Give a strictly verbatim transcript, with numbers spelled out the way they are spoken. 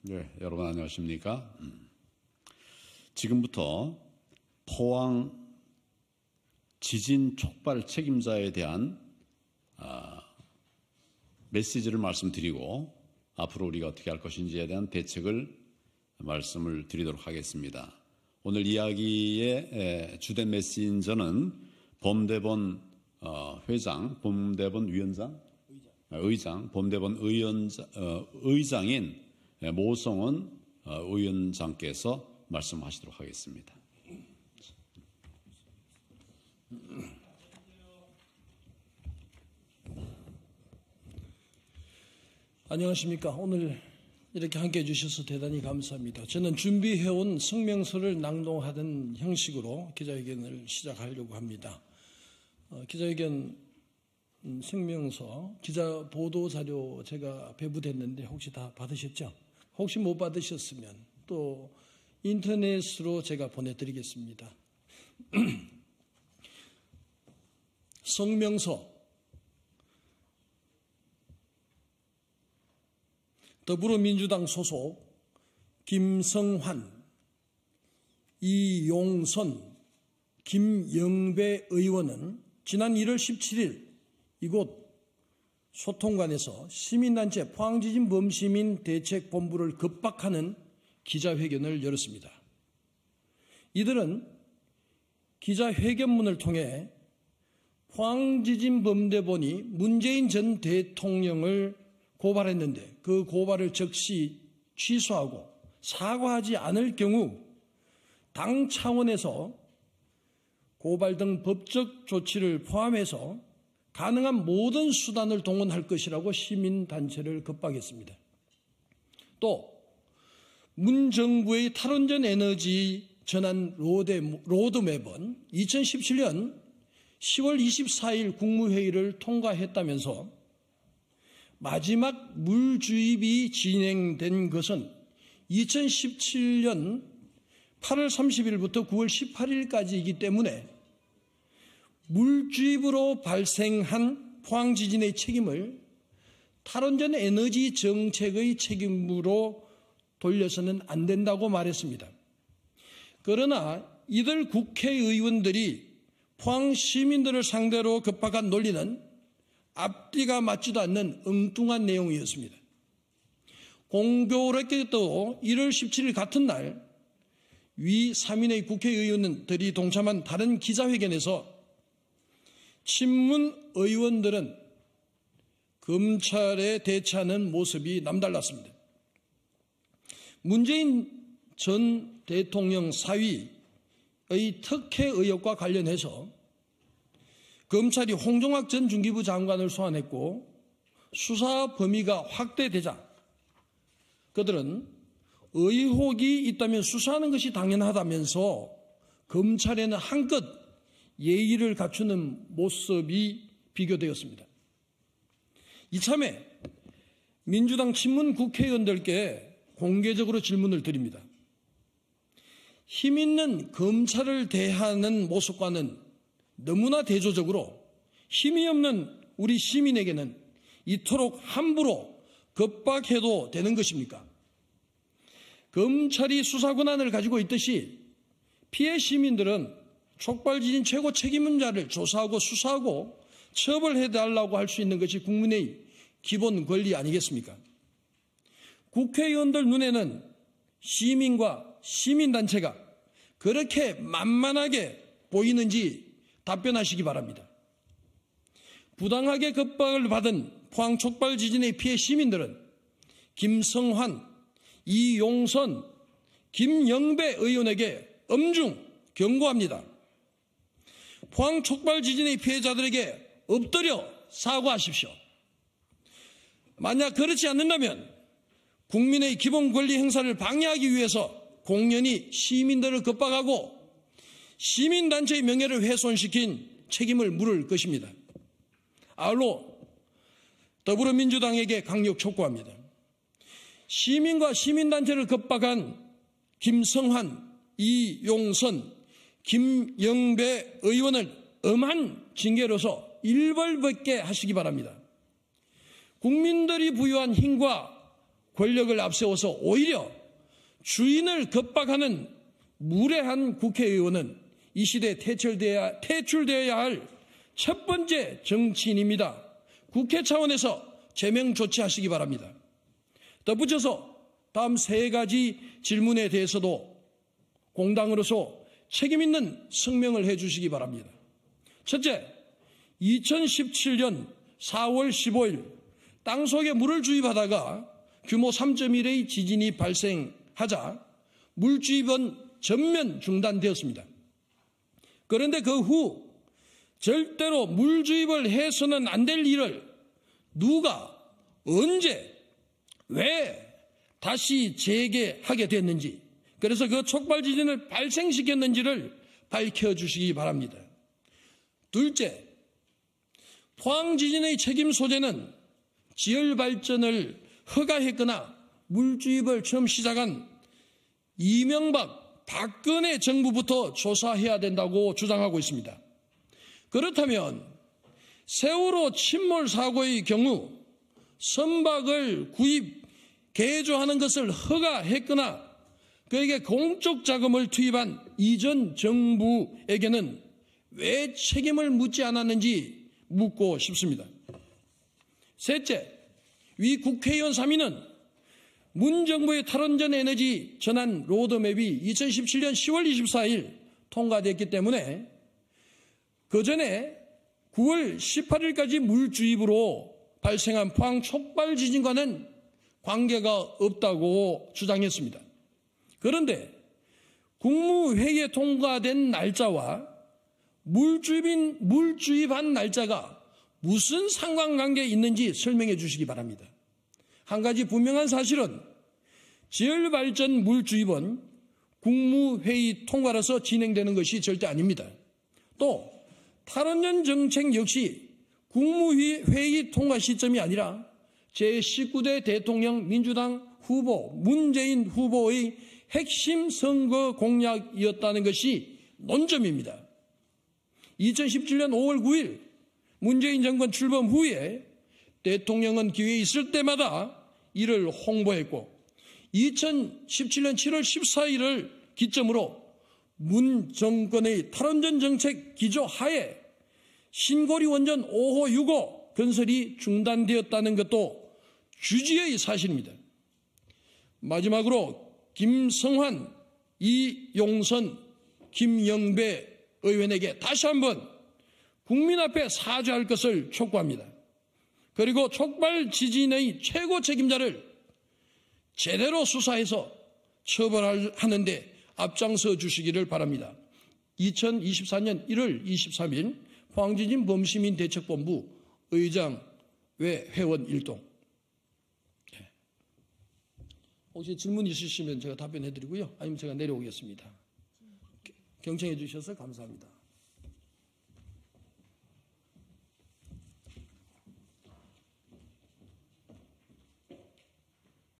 네, 여러분 안녕하십니까? 지금부터 포항 지진 촉발 책임자에 대한 아, 메시지를 말씀드리고 앞으로 우리가 어떻게 할 것인지에 대한 대책을 말씀을 드리도록 하겠습니다. 오늘 이야기의 주된 메신저는 범대본 회장, 범대본 위원장, 의장, 범대본 의원장, 의장인 모성은 의원장께서 말씀하시도록 하겠습니다. 안녕하십니까. 오늘 이렇게 함께 해주셔서 대단히 감사합니다. 저는 준비해온 성명서를 낭독하던 형식으로 기자회견을 시작하려고 합니다. 어, 기자회견 음, 성명서, 기자 보도자료 제가 배부됐는데 혹시 다 받으셨죠? 혹시 못 받으셨으면 또 인터넷으로 제가 보내드리겠습니다. 성명서 더불어민주당 소속 김성환, 이용선, 김영배 의원은 지난 일월 십칠일 이곳 소통관에서 시민단체 포항지진 범시민 대책본부를 급박하는 기자회견을 열었습니다. 이들은 기자회견문을 통해 포항지진 범대본이 문재인 전 대통령을 고발했는데 그 고발을 즉시 취소하고 사과하지 않을 경우 당 차원에서 고발 등 법적 조치를 포함해서 가능한 모든 수단을 동원할 것이라고 시민단체를 급박했습니다. 또 문 정부의 탈원전 에너지 전환 로드맵은 이천십칠년 시월 이십사일 국무회의를 통과했다면서 마지막 물 주입이 진행된 것은 이천십칠년 팔월 삼십일부터 구월 십팔일까지이기 때문에 물 주입으로 발생한 포항 지진의 책임을 탈원전 에너지 정책의 책임으로 돌려서는 안 된다고 말했습니다. 그러나 이들 국회의원들이 포항 시민들을 상대로 급박한 논리는 앞뒤가 맞지도 않는 엉뚱한 내용이었습니다. 공교롭게도 일월 십칠일 같은 날 위 삼 인의 국회의원들이 동참한 다른 기자회견에서 친문 의원들은 검찰에 대처하는 모습이 남달랐습니다. 문재인 전 대통령 사위의 특혜 의혹과 관련해서 검찰이 홍종학 전 중기부 장관을 소환했고 수사 범위가 확대되자 그들은 의혹이 있다면 수사하는 것이 당연하다면서 검찰에는 한껏 예의를 갖추는 모습이 비교되었습니다. 이참에 민주당 친문 국회의원들께 공개적으로 질문을 드립니다. 힘 있는 검찰을 대하는 모습과는 너무나 대조적으로 힘이 없는 우리 시민에게는 이토록 함부로 급박해도 되는 것입니까? 검찰이 수사 권한을 가지고 있듯이 피해 시민들은 촉발지진 최고 책임자를 조사하고 수사하고 처벌해달라고 할 수 있는 것이 국민의 기본 권리 아니겠습니까? 국회의원들 눈에는 시민과 시민단체가 그렇게 만만하게 보이는지 답변하시기 바랍니다. 부당하게 급박을 받은 포항 촉발 지진의 피해 시민들은 김성환, 이용선, 김영배 의원에게 엄중 경고합니다. 포항 촉발 지진의 피해자들에게 엎드려 사과하십시오. 만약 그렇지 않는다면 국민의 기본 권리 행사를 방해하기 위해서 공연히 시민들을 급박하고 시민단체의 명예를 훼손시킨 책임을 물을 것입니다. 아울러 더불어민주당에게 강력 촉구합니다. 시민과 시민단체를 급박한 김성환, 이용선, 김영배 의원을 엄한 징계로서 일벌백계 하시기 바랍니다. 국민들이 부여한 힘과 권력을 앞세워서 오히려 주인을 겁박하는 무례한 국회의원은 이 시대에 퇴출되어야, 퇴출되어야 할 첫 번째 정치인입니다. 국회 차원에서 제명 조치하시기 바랍니다. 덧붙여서 다음 세 가지 질문에 대해서도 공당으로서 책임있는 성명을 해주시기 바랍니다. 첫째, 이천십칠 년 사월 십오일 땅속에 물을 주입하다가 규모 삼 점 일의 지진이 발생하자 물주입은 전면 중단되었습니다. 그런데 그 후 절대로 물주입을 해서는 안 될 일을 누가 언제 왜 다시 재개하게 됐는지, 그래서 그 촉발 지진을 발생시켰는지를 밝혀주시기 바랍니다. 둘째, 포항 지진의 책임 소재는 지열 발전을 허가했거나 물주입을 처음 시작한 이명박, 박근혜 정부부터 조사해야 된다고 주장하고 있습니다. 그렇다면 세월호 침몰 사고의 경우 선박을 구입, 개조하는 것을 허가했거나 그에게 공적 자금을 투입한 이전 정부에게는 왜 책임을 묻지 않았는지 묻고 싶습니다. 셋째, 위 국회의원 삼 인은 문 정부의 탈원전 에너지 전환 로드맵이 이천십칠 년 시월 이십사일 통과됐기 때문에 그 전에 구월 십팔일까지 물주입으로 발생한 포항 촉발 지진과는 관계가 없다고 주장했습니다. 그런데 국무회의에 통과된 날짜와 물주입인, 물주입한 날짜가 무슨 상관관계에 있는지 설명해 주시기 바랍니다. 한 가지 분명한 사실은 지열발전 물주입은 국무회의 통과라서 진행되는 것이 절대 아닙니다. 또 탈원전 정책 역시 국무회의 통과 시점이 아니라 제십구 대 대통령 민주당 후보 문재인 후보의 핵심 선거 공약이었다는 것이 논점입니다. 이천십칠 년 오월 구일 문재인 정권 출범 후에 대통령은 기회에 있을 때마다 이를 홍보했고 이천십칠 년 칠월 십사일을 기점으로 문 정권의 탈원전 정책 기조 하에 신고리 원전 오 호 육 호 건설이 중단되었다는 것도 주지의 사실입니다. 마지막으로 김성환, 이용선, 김영배 의원에게 다시 한번 국민 앞에 사죄할 것을 촉구합니다. 그리고 촉발 지진의 최고 책임자를 제대로 수사해서 처벌하는 데 앞장서 주시기를 바랍니다. 이천이십사 년 일월 이십삼일 포항지진 범시민 대책본부 의장 외 회원 일동. 혹시 질문 있으시면 제가 답변해 드리고요. 아니면 제가 내려오겠습니다. 경청해 주셔서 감사합니다.